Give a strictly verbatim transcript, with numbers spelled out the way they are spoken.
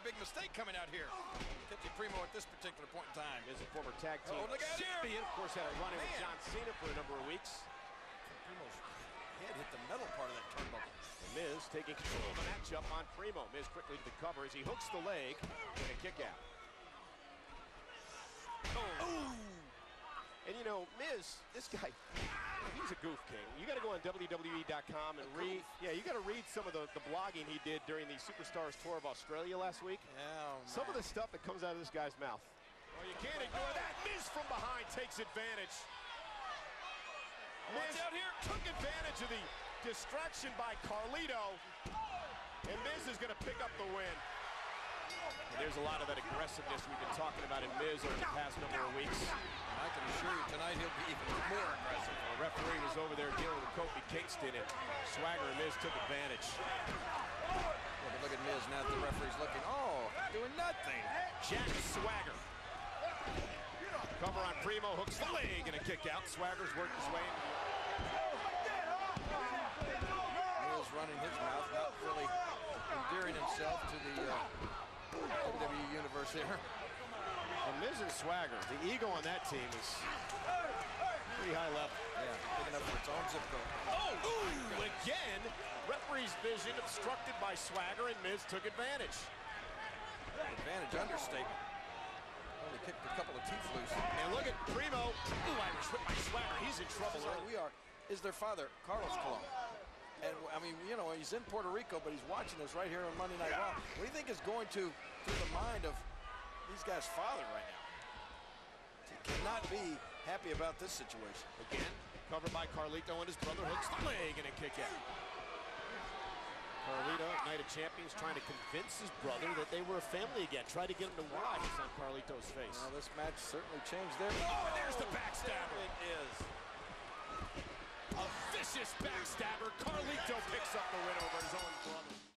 a big mistake coming out here. Fifty Primo at this particular point in time. Is a former tag team Oh, look at champion. here. Of course, had a run-in with Man. John Cena for a number of weeks. Primo's head hit the metal part of that turnbuckle. And Miz taking control of the matchup on Primo. Miz quickly to the cover as he hooks the leg and a kick out. Oh. And you know, Miz, this guy, he's a goof king. You got to go on W W E dot com and read. Yeah, you got to read some of the, the blogging he did during the Superstars Tour of Australia last week. Yeah, oh, some of the stuff that comes out of this guy's mouth. Well, you can't ignore that. Miz from behind takes advantage. Miz out here. took advantage of the distraction by Carlito, and Miz is going to pick up the win. And there's a lot of that aggressiveness we've been talking about in Miz over the past number of weeks. I can assure you tonight he'll be even more aggressive. The referee was over there dealing with Kofi Kingston, and Swagger and Miz took advantage. Look, look at Miz now that the referee's looking. Oh, doing nothing. Jack Swagger. Cover on Primo, hooks the leg and a kick out. Swagger's worked his way into Miz running his mouth, not really endearing himself to the uh, W W E universe here. And Miz and Swagger, the ego on that team is pretty high level. Yeah, picking up for its own zip code. Oh, ooh, again, referee's vision obstructed by Swagger, and Miz took advantage. Advantage understatement. Only kicked a couple of teeth loose. And look at Primo. Ooh, Irish whip by Swagger. He's in trouble. Like we are. Is their father, Carlos Colon. And, I mean, you know, he's in Puerto Rico, but he's watching us right here on Monday Night Raw. What do you think is going to through the mind of these guys' father right now? He cannot be happy about this situation. Again, covered by Carlito, and his brother hooks the leg and a kick out. Carlito, Night of Champions, trying to convince his brother that they were a family again. Try to get him to watch on Carlito's face. Well, this match certainly changed their... Oh, and there's the backstabber. It is. A vicious backstabber. Carlito picks up the win over his own brother.